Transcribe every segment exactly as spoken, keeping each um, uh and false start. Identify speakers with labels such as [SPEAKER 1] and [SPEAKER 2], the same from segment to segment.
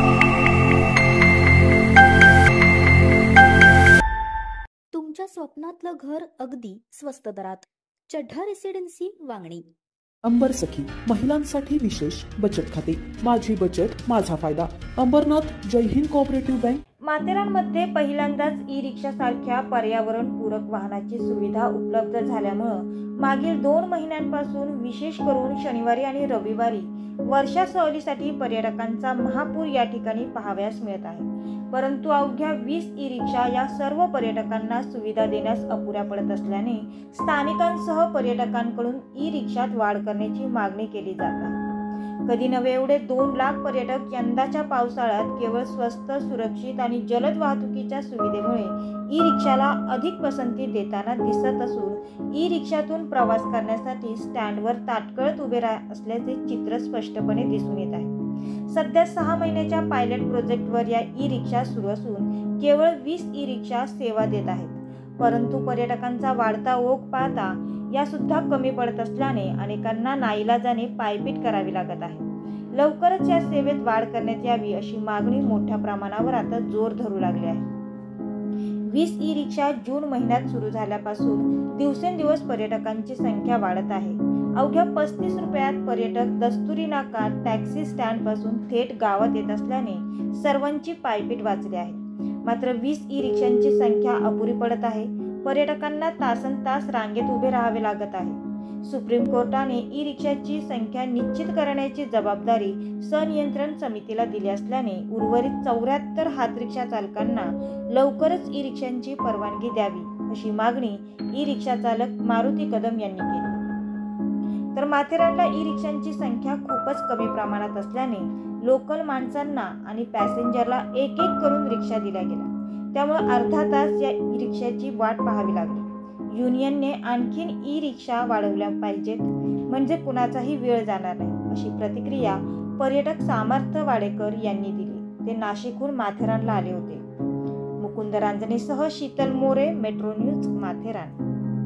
[SPEAKER 1] तुमच्या स्वप्नातलं घर अगदी स्वस्त दरात. चढ्ढा रेसिडेन्सी वांगणी.
[SPEAKER 2] अंबर सखी महिलांसाठी विशेष बचत खाते. माझी बचत माझा फायदा. Ambernath Jai Hind cooperative bank.
[SPEAKER 3] माथेरानमध्ये पहिल्यांदाच ई रिक्षा सारख्या पर्यावरणपूरक वाहनाची सुविधा उपलब्ध झाल्यामुळे मागील दोन महिन्यांपासून विशेष करून शनिवारी आणि रविवारी वर्षा सहलीसाठी पर्यटकांचा महापूर या ठिकाणी पाहावयास मिळत आहे. परंतु अवघ्या वीस ई रिक्षा या सर्व पर्यटकांना सुविधा देण्यास अपुऱ्या पडत असल्याने स्थानिकांसह पर्यटकांकडून ई रिक्षात वाढ करण्याची मागणी केली जात आहे. कधी नव्हे एवढे दोन लाख पर्यटक यंदाच्या पावसाळ्यात केवळ स्वस्त, सुरक्षित आणि जलद वाहतुकीच्या सुविधेमुळे ई रिक्षाला अधिक पसंती देताना दिसत असून ई रिक्षातून प्रवास करण्यासाठी स्टँडवर ताटकळत उभे राहत असल्याचे चित्र स्पष्टपणे दिसून येत आहे. सध्या सहा महिन्याच्या पायलट प्रोजेक्टवर या ई रिक्षा सुरू असून केवळ वीस ई रिक्षा सेवा देत आहेत. परंतु पर्यटकांचा वाढता ओघ पाहता या सुद्धा कमी पडत असल्याने अनेकांना नाईलाजाने पायपीट करावी लागत आहे. लवकरच या सेवेत वाढ करण्यात यावी अशी मागणी मोठ्या प्रमाणावर आता जोर धरू लागली आहे. वीस ई रिक्षा जून महिन्यात सुरू झाल्यापासून दिवसेंदिवस पर्यटकांची संख्या वाढत आहे. अवघ्या पस्तीस रुपयात पर्यटक दस्तुरी नाका टॅक्सी स्टँड पासून थेट गावात येत असल्याने सर्वांची पायपीट वाचली आहे. मात्र वीस ई रिक्षांची संख्या अपुरी पडत आहे. पर्यटकांना तासन तास रांगेत उभे राहावे लागत आहे. सुप्रीम कोर्टाने ई रिक्षाची संख्या निश्चित करण्याची जबाबदारी संनियंत्रण समितीला दिली असल्याने उर्वरित चौऱ्याहत्तर हात रिक्षा चालकांना लवकरच ई रिक्षांची परवानगी द्यावी अशी मागणी ई रिक्षा चालक मारुती कदम यांनी केली. तर माथेरानला ई रिक्षांची संख्या खूपच कमी प्रमाणात असल्याने लोकल माणसांना आणि पॅसेंजरला एक एक करून रिक्षा दिल्या गेल्या. त्यामुळे अर्धा तास या ई रिक्षाची वाट पाहावी लागली. युनियनने आणखीन ई रिक्षा वाढवल्या पाहिजेत म्हणजे कुणाचाही वेळ जाणार नाही अशी प्रतिक्रिया पर्यटक सामर्थ्य वाडेकर यांनी दिली. ते नाशिकहून माथेरानला आले होते. मुकुंद रांजणेसह शीतल मोरे, मेट्रो न्यूज, माथेरान.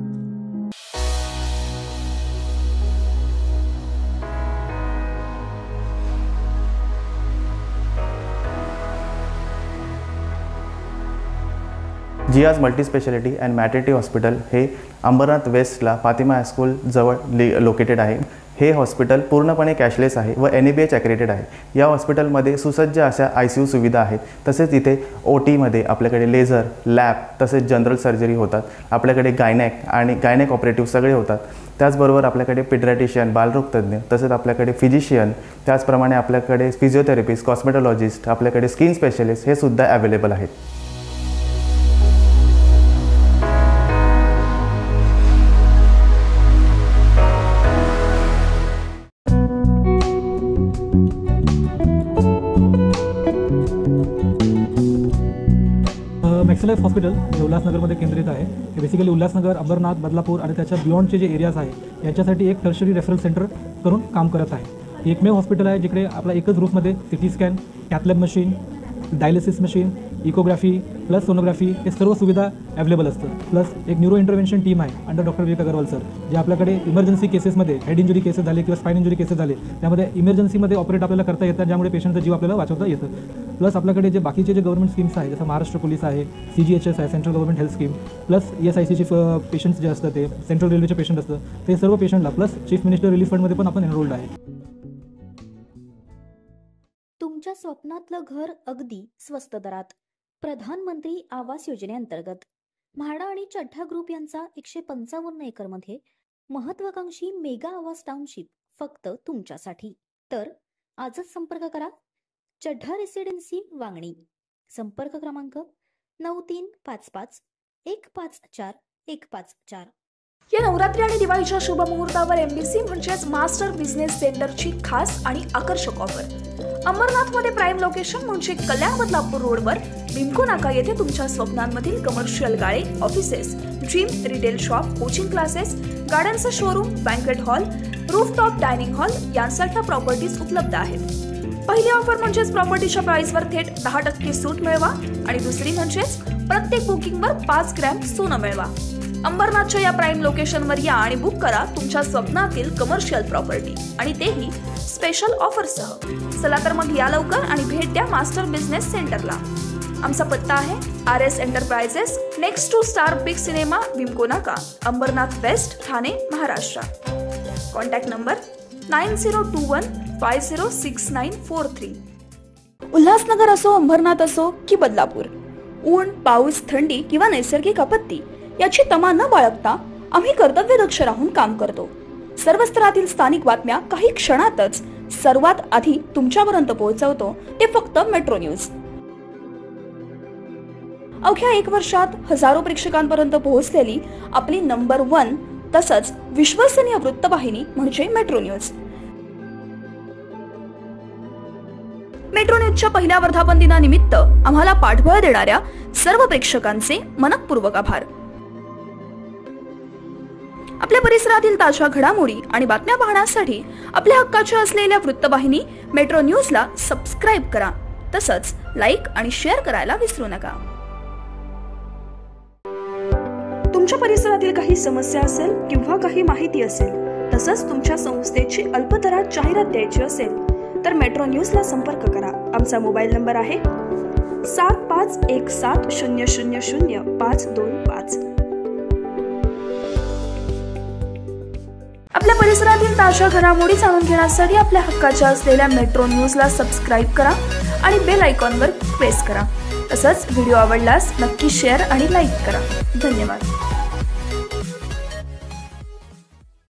[SPEAKER 4] जियाज multi speciality and maternity hospital हे अंबरनाथ वेस्टला फातिमा हायस्कूल जवळ ली लोकेटेड आहे. हे हॉस्पिटल पूर्णपणे कॅशलेस आहे व एन ए बी एच ॲक्रेडिटेड आहे. या हॉस्पिटलमध्ये सुसज्ज अशा आय सी यू सुविधा आहेत. तसेच इथे ओ टीमध्ये आपल्याकडे लेझर, लॅब तसेच जनरल सर्जरी होतात. आपल्याकडे गायनॅक आणि गायनॅक ऑपरेटिव्ह सगळे होतात. त्याचबरोबर आपल्याकडे पिडियाट्रिशियन, बालरोगतज्ञ, तसेच आपल्याकडे फिजिशियन, त्याचप्रमाणे आपल्याकडे फिजिओथेरपिस्ट, कॉस्मेटॉलॉजिस्ट, आपल्याकडे स्किन स्पेशलिस्ट हे सुद्धा अवेलेबल आहेत.
[SPEAKER 5] मॅक्सलाइफ हॉस्पिटल जे उल्हासनगरमध्ये केंद्रित आहे. हे बेसिकली उल्हासनगर, अंबरनाथ, बदलापूर आणि त्याच्या बियॉन्डचे जे एरियाज आहे याच्यासाठी एक टर्शरी रेफरल सेंटर करून काम करत आहे. एकमेव हॉस्पिटल आहे जिकडे आपला एकच रूफमध्ये CT scan, cath lab machine, dialysis machine, echography plus sonography हे सर्व सुविधा अवेलेबल असतं. प्लस एक न्यूरो इंटरव्हेन्शन टीम आहे under doctor Vivek Agarwal sir, जे आपल्याकडे इमर्जन्सी केसेसमध्ये हेड इंजुरी केसेस झाले किंवा स्पाइन इंजुरी केसेस झाले त्यामध्ये इमर्जन्सीमध्ये ऑपरेट आपल्याला करता येतात, ज्यामुळे पेशंटचा जीव आपल्याला वाचवता येतं. प्लस आपल्याकडे जे बाकीचे जे गव्हर्नमेंट स्कीम्स आहे जसं महाराष्ट्र पोलीस आहे, सी जी एच एस आहे, central government health scheme, plus E S I सीचे पेशंट्स जे असतात ते सेंट्रल रेल्वेचे पेशंट असतं ते सर्व पेशंटला प्लस चीफ मिनिस्टर रिलीफ फंडमध्ये पण आपण एनरोल्ड आहे.
[SPEAKER 1] तुमच्या स्वप्नातलं घर अगदी स्वस्त दरात. प्रधानमंत्री आवास योजनेअंतर्गत म्हाडा आणि चढ्ढा ग्रुप यांचा एकशे पंचावन्न एकर मध्ये महत्वाकांक्षी मेगा आवास टाउनशिप फक्त तुमच्यासाठी. तर आजच संपर्क करा. चढ्ढा रेसिडेन्सी वांगणी. संपर्क क्रमांक नऊ तीन पाच पाच एक पाच चार एक पाच चार.
[SPEAKER 6] या नवरात्री आणि दिवाळीच्या शुभ मुहूर्तावर एमबीसी म्हणजेच मास्टर बिझनेस सेंटरची खास आणि आकर्षक ऑफर. अंबरनाथमध्ये प्राईम लोकेशन म्हणजे कल्याण बदलापूर रोडवर बिमको नाका येथे तुमच्या स्वप्नांमधील कमर्शियल गाळे, offices, gym, retail shop, coaching classes, गार्डनचं showroom, banquet hall, rooftop dining hall यांसारख्या प्रॉपर्टीज उपलब्ध आहेत. पहिली ऑफर म्हणजेच प्रॉपर्टीच्या प्राइसवर थेट दहा टक्के सूट मिळवा आणि दुसरी म्हणजेच प्रत्येक बुकिंगवर पाच ग्रॅम सोनं मिळवा. अंबरनाथच्या या प्राईम लोकेशनवर या आणि बुक करा तुमच्या स्वप्नातील कमर्शियल प्रॉपर्टी आणि तेही स्पेशल ऑफरसह. चला तर मग या लवकर आणि भेट द्या मास्टर बिझनेस सेंटरला. आमचा पत्ता आहे R S enterprises, next to star big cinema, Vimco Naka, Ambernath west, Thane, Maharashtra. Contact number nine zero two one five zero six nine four three.
[SPEAKER 7] Ulhasnagar असो, अंबरनाथ असो की बदलापूर, ऊन, पाऊस, थंडी किंवा नैसर्गिक आपत्ती याची तमा न बाळगता आम्ही कर्तव्यदक्ष राहून काम करतो. सर्व स्तरातील स्थानिक बातम्या काही क्षणातच सर्वात आधी तुमच्यापर्यंत पोहोचवतो ते फक्त मेट्रो न्यूज. अवघ्या एक वर्षात हजारो प्रेक्षकांपर्यंत पोहोचलेली आपली नंबर वन तसंच विश्वसनीय वृत्तवाहिनी म्हणजे मेट्रो न्यूज. मेट्रो न्यूजच्या पहिल्या वर्धापन दिनानिमित्त आम्हाला पाठबळ देणाऱ्या सर्व प्रेक्षकांचे मनःपूर्वक आभार. आपल्या परिसरातील ताज्या घडामोडी आणि बातम्या पाहण्यासाठी आपल्या हक्काच्या असलेल्या वृत्तवाहिनी मेट्रो न्यूजला सबस्क्राईब करा. तसंच लाईक आणि शेअर करायला विसरू नका. तुमच्या परिसरातील काही समस्या असेल किंवा काही माहिती असेल, तसंच तुमच्या संस्थेची अल्पदरात जाहिरात द्यायची असेल तर मेट्रो न्यूजला संपर्क करा. आमचा मोबाईल नंबर आहे सात पाच एक सात शून्य शून्य शून्य पाच दोन पाच.
[SPEAKER 6] आपल्या परिसरातील ताज्या घडामोडी जाणून घेण्यासाठी आपल्या हक्काच्या असलेल्या मेट्रो न्यूजला सबस्क्राईब करा आणि बेल आयकॉनवर प्रेस करा. तसंच व्हिडिओ आवडल्यास नक्की शेअर आणि लाईक करा. धन्यवाद.